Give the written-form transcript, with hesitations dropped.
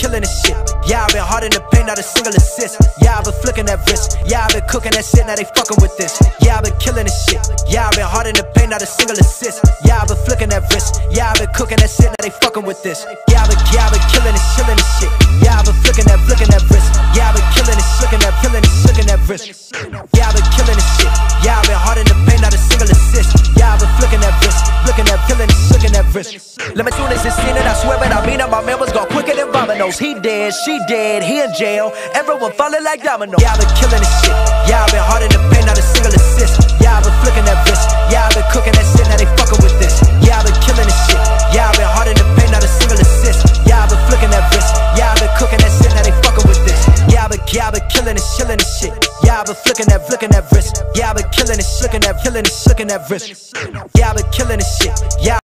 killing this shit. Yeah, I've been hard in the paint, not a single assist. Yeah, I've been flicking that wrist. Yeah, I've been cooking that shit, now they fucking with this. Yeah, I've been killing this shit. Yeah, I've been hard in the paint, not a single assist. Yeah, I've been flicking that wrist. Yeah, I've been cooking that shit, now they fucking with this. Yeah, I've been killing this, chilling this shit. Yeah, I've been flicking that wrist. Yeah, I've been killing this, flicking that wrist. Yeah, I've been killing this shit. Yeah, I've been hard in the paint, not a single assist. Yeah, I've been flicking that wrist, killing this, flicking that wrist. Let me soon as it's seen it, I swear it, I mean it. My man was gone quicker than dominoes. He dead, she dead, he in jail. Everyone falling like dominoes. Yeah, I've been killing this shit. Yeah, I've been hard in the paint, not a single assist. Yeah, I've been flicking that wrist. Yeah, I've been cooking that shit, now they fucking with this. Yeah, I've been killing this shit. Yeah, I've been hard in the paint, not a single assist. Yeah, I've been flicking that wrist. Yeah, I've been cooking that shit, now they fucking with this. Yeah, I've been killing this, chilling this shit. Yeah, I've been flicking that wrist. Yeah, I've been killing this, flicking that wrist. Yeah, I've been killing this shit. Yeah.